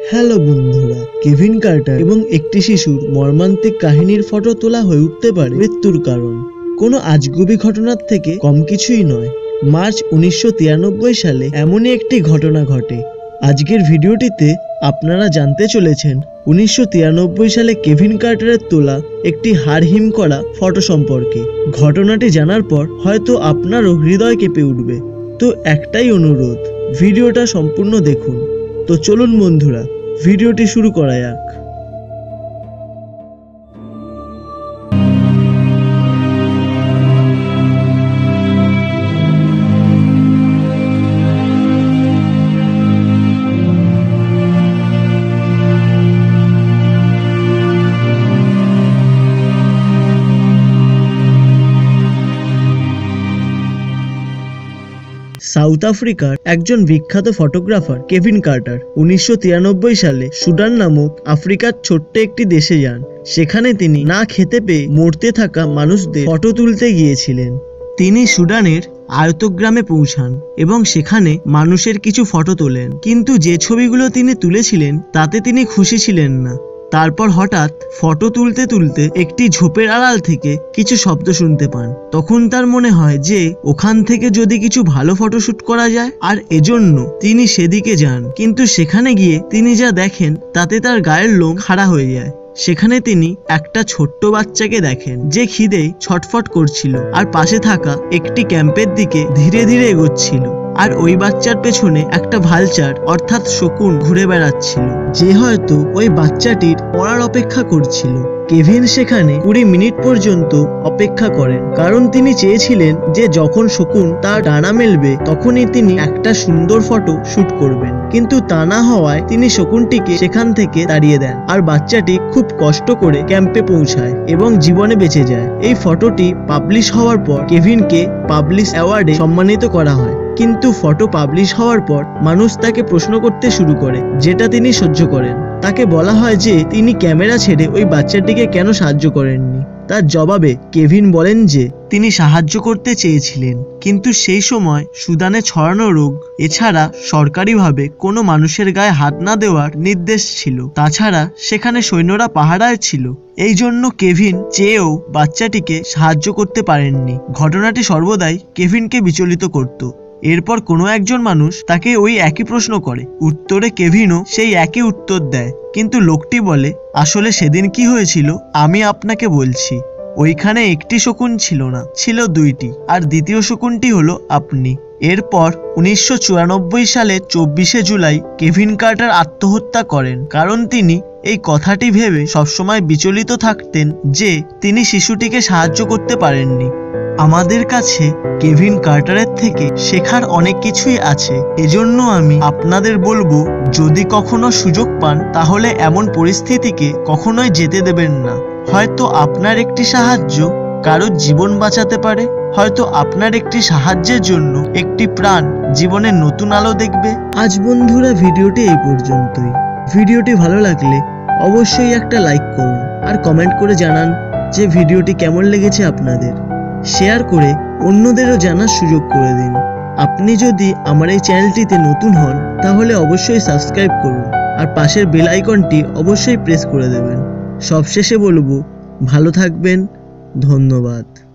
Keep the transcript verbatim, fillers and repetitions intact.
Hello বন্ধুরা, Kevin Carter এবং একটি শিশুর মর্মান্তিক কাহিনীর ফটো তোলা হয়ে উঠতে পারে মৃত্যুর কারণ। কোনো আজগুবি ঘটনার থেকে কম কিছুই নয়। মার্চ উনিশশো তিরানব্বই সালে এমনই একটি ঘটনা ঘটে। আজকের ভিডিওটিতে আপনারা জানতে চলেছেন উনিশশো তিরানব্বই সালে কেভিন কার্টারের তোলা একটি হাড়হিম করা ফটো সম্পর্কে। ঘটনাটি জানার পর হয়তো আপনারও হৃদয় কেঁপে উঠবে। তো একটাই অনুরোধ, ভিডিওটা সম্পূর্ণ দেখুন। তো চলুন বন্ধুরা, ভিডিওটি শুরু করা যাক। সাউথ আফ্রিকার একজন বিখ্যাত ফটোগ্রাফার কেভিন কার্টার উনিশশো তিরানব্বই সালে সুদান নামক আফ্রিকার ছোট্ট একটি দেশে যান। সেখানে তিনি না খেতে পেয়ে মরতে থাকা মানুষদের ফটো তুলতে গিয়েছিলেন। তিনি সুদানের আয়তগ্রামে পৌঁছান এবং সেখানে মানুষের কিছু ফটো তোলেন, কিন্তু যে ছবিগুলো তিনি তুলেছিলেন তাতে তিনি খুশি ছিলেন না। তারপর হঠাৎ ফটো তুলতে তুলতে একটি ঝোপের আড়াল থেকে কিছু শব্দ শুনতে পান। তখন তার মনে হয় যে ওখান থেকে যদি কিছু ভালো ফটোশুট করা যায়, আর এজন্য তিনি সেদিকে যান। কিন্তু সেখানে গিয়ে তিনি যা দেখেন তাতে তার গায়ের লোম খাড়া হয়ে যায়। সেখানে তিনি একটা ছোট্ট বাচ্চাকে দেখেন যে খিদে ছটফট করছিল আর পাশে থাকা একটি ক্যাম্পের দিকে ধীরে ধীরে এগোচ্ছিল। আর ওই বাচ্চার পেছনে একটা ভালচার অর্থাৎ শকুন ঘুরে বেড়াচ্ছিল, যে হয়তো ওই বাচ্চাটির পড়ার অপেক্ষা করছিল। কেভিন সেখানে কুড়ি মিনিট পর্যন্ত অপেক্ষা করেন, কারণ তিনি চেয়েছিলেন যে যখন শকুন তার ডানা মেলবে তখনই তিনি একটা সুন্দর ফটো শুট করবেন। কিন্তু তা না হওয়ায় তিনি শকুনটিকে সেখান থেকে তাড়িয়ে দেন, আর বাচ্চাটি খুব কষ্ট করে ক্যাম্পে পৌঁছায় এবং জীবনে বেঁচে যায়। এই ফটোটি পাবলিশ হওয়ার পর কেভিনকে পাবলিশ অ্যাওয়ার্ডে সম্মানিত করা হয়। কিন্তু ফটো পাবলিশ হওয়ার পর মানুষ তাকে প্রশ্ন করতে শুরু করে, যেটা তিনি সহ্য করেন। তাকে বলা হয় যে তিনি ক্যামেরা ছেড়ে ওই বাচ্চাটিকে কেন সাহায্য করেননি। তার জবাবে কেভিন বলেন যে তিনি সাহায্য করতে চেয়েছিলেন, কিন্তু সেই সময় সুদানে ছড়ানো রোগ এছাড়া সরকারিভাবে কোনো মানুষের গায়ে হাত না দেওয়ার নির্দেশ ছিল। তাছাড়া সেখানে সৈন্যরা পাহারায় ছিল, এই জন্য কেভিন চেয়েও বাচ্চাটিকে সাহায্য করতে পারেননি। ঘটনাটি সর্বদাই কেভিনকে বিচলিত করত। এরপর কোনো একজন মানুষ তাকে ওই একই প্রশ্ন করে, উত্তরে কেভিনও সেই একই উত্তর দেয়। কিন্তু লোকটি বলে, আসলে সেদিন কি হয়েছিল আমি আপনাকে বলছি। ওইখানে একটি শকুন ছিল না, ছিল দুইটি, আর দ্বিতীয় শকুনটি হলো আপনি। এরপর উনিশশো চুরানব্বই সালের চব্বিশে জুলাই কেভিন কার্টার আত্মহত্যা করেন, কারণ তিনি এই কথাটি ভেবে সবসময় বিচলিত থাকতেন যে তিনি শিশুটিকে সাহায্য করতে পারেননি। আমাদের কাছে কেভিন কার্টারের থেকে শেখার অনেক কিছুই আছে। এজন্য আমি আপনাদের বলবো, যদি কখনো সুযোগ পান তাহলে এমন পরিস্থিতিকে কখনোই যেতে দেবেন না। হয়তো আপনার একটি সাহায্য কারোর জীবন বাঁচাতে পারে, হয়তো আপনার একটি সাহায্যের জন্য একটি প্রাণ জীবনের নতুন আলো দেখবে। আজ বন্ধুরা ভিডিওটি এই পর্যন্তই। ভিডিওটি ভালো লাগলে অবশ্যই একটা লাইক করুন আর কমেন্ট করে জানান যে ভিডিওটি কেমন লেগেছে আপনাদের। শেয়ার করে অন্যদেরও জানার সুযোগ করে দিন। আপনি যদি আমার এই চ্যানেলটিতে নতুন হন তাহলে অবশ্যই সাবস্ক্রাইব করুন আর পাশের বেল আইকনটি অবশ্যই প্রেস করে দেবেন। সবশেষে বলবো, ভালো থাকবেন। ধন্যবাদ।